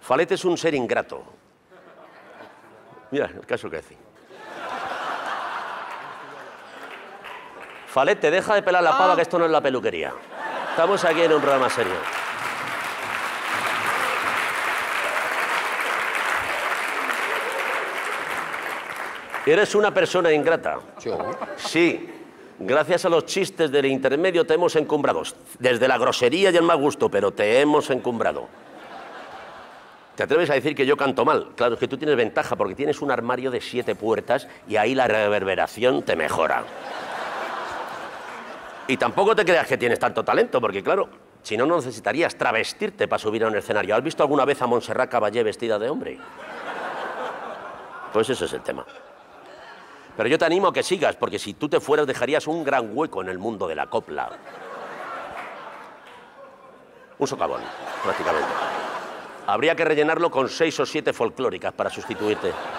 Falet es un ser ingrato. Mira, el caso que decía. Falet, te deja de pelar la pava, que esto no es la peluquería. Estamos aquí en un programa serio. ¿Eres una persona ingrata? ¿Yo? Sí. Gracias a los chistes del intermedio te hemos encumbrado. Desde la grosería y el mal gusto, pero te hemos encumbrado. ¿Te atreves a decir que yo canto mal? Claro, es que tú tienes ventaja porque tienes un armario de 7 puertas y ahí la reverberación te mejora. Y tampoco te creas que tienes tanto talento, porque claro, si no, no necesitarías travestirte para subir a un escenario. ¿Has visto alguna vez a Montserrat Caballé vestida de hombre? Pues ese es el tema. Pero yo te animo a que sigas, porque si tú te fueras dejarías un gran hueco en el mundo de la copla. Un socavón, prácticamente. Habría que rellenarlo con 6 o 7 folclóricas para sustituirte.